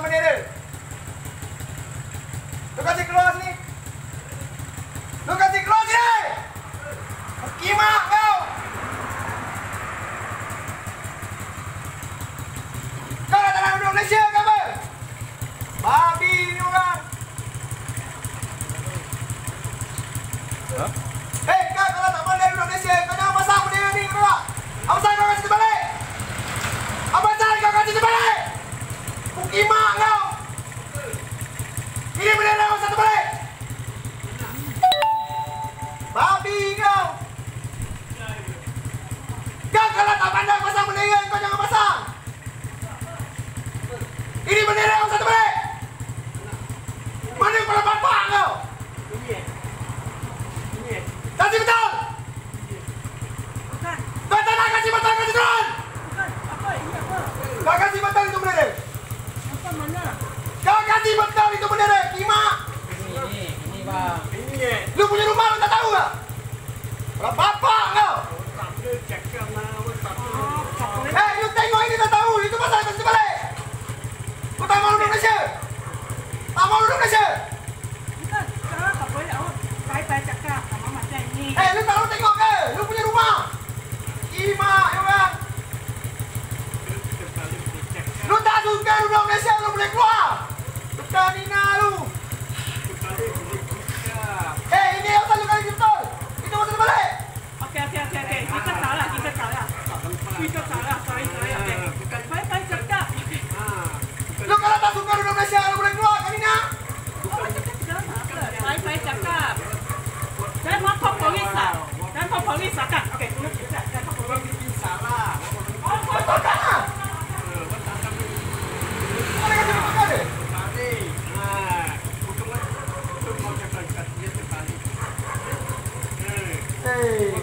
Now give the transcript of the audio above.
sama dia. Lu kasih keluar sini. Lu kasih keluar sini. Kimak kau. Kau dah tanah duduk Malaysia ke apa? Babi ni orang. Hah? Hei, kau kalau tak pandai duduk Malaysia, kau jangan pasang benda ni, kau tak? Apa sahaja kau kasi terbalik? Apa sahaja kau kasi terbalik? Kimak kau. Ini bendera kau satu balik. Babi kau. Kau kalau tak pandai pasang bendera, kau jangan pasang. Ini bendera kau satu balik. Mana kepala bapak kau? Kasih betul. Kau tak nak kasih betul, kasih turun. Kau kasih betul itu bendera. Kau kasih betul itu bendera, kimak. Ini bang. Lu punya rumah lu tak tahu tak? Kalau bapak kau. Lu tengok ini tak tahu, itu pasal kasih balik. Kau tak mau duduk Malaysia? Tak mau duduk Malaysia? Lu tak mau tengok ke? Lu punya rumah. Kimak, ya orang. Lu tak suka duduk Malaysia, lu boleh keluar. Tekan Nina lu. Ini yang selalu kali betul. Itu masuk balik. Okey. Kita salah. Sorry. Okey. Baik cakap. Lu kalau tak suka duduk Malaysia, lu boleh keluar kan Nina. Baik cakap. Dan mau polis kan? Okey, tunggu sekejap. Dan mau polis salah. Betul kan? Mana kasi betul kan dia? Hey.